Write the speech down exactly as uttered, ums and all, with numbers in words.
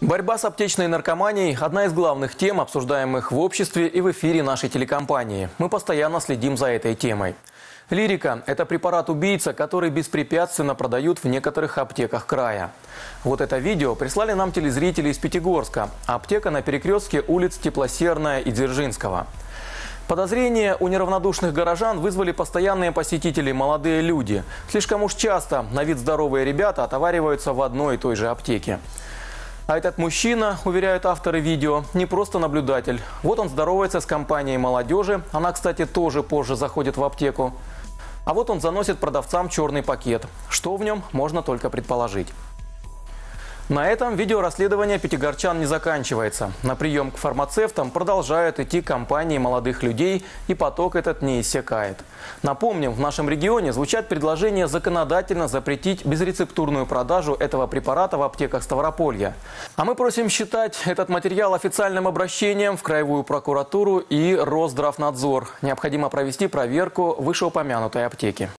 Борьба с аптечной наркоманией – одна из главных тем, обсуждаемых в обществе и в эфире нашей телекомпании. Мы постоянно следим за этой темой. Лирика – это препарат-убийца, который беспрепятственно продают в некоторых аптеках края. Вот это видео прислали нам телезрители из Пятигорска. Аптека на перекрестке улиц Теплосерная и Дзержинского. Подозрения у неравнодушных горожан вызвали постоянные посетители – молодые люди. Слишком уж часто на вид здоровые ребята отовариваются в одной и той же аптеке. А этот мужчина, уверяют авторы видео, не просто наблюдатель. Вот он здоровается с компанией молодежи. Она, кстати, тоже позже заходит в аптеку. А вот он заносит продавцам черный пакет. Что в нем, можно только предположить. На этом видеорасследование пятигорчан не заканчивается. На прием к фармацевтам продолжают идти компании молодых людей, и поток этот не иссякает. Напомним, в нашем регионе звучат предложения законодательно запретить безрецептурную продажу этого препарата в аптеках Ставрополья. А мы просим считать этот материал официальным обращением в Краевую прокуратуру и Росздравнадзор. Необходимо провести проверку вышеупомянутой аптеки.